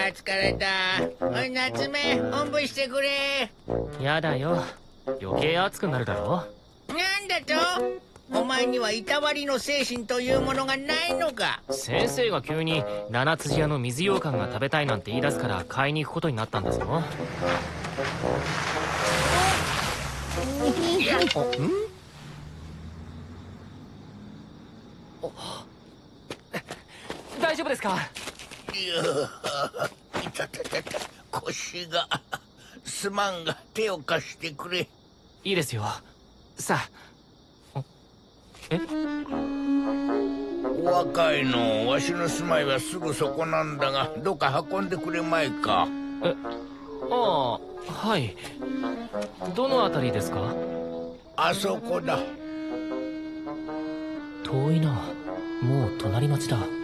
疲れた。おい夏目、おんぶしてくれ。 やだよ、余計熱くなるだろ。 なんだと？お前にはいたわりの精神というものがないのか？ 先生が急に七辻屋の水羊羹が食べたいなんて言い出すから買いに行くことになったんだぞ。 いや、 大丈夫ですか？ いや、いたたたた、腰が。すまんが手を貸してくれ。 いいですよ。さあ。え？ お若いの、わしの住まいはすぐそこなんだが、どっか運んでくれまいか。 ああ、はい。どのあたりですか？ あそこだ。 遠いな。もう隣町だ。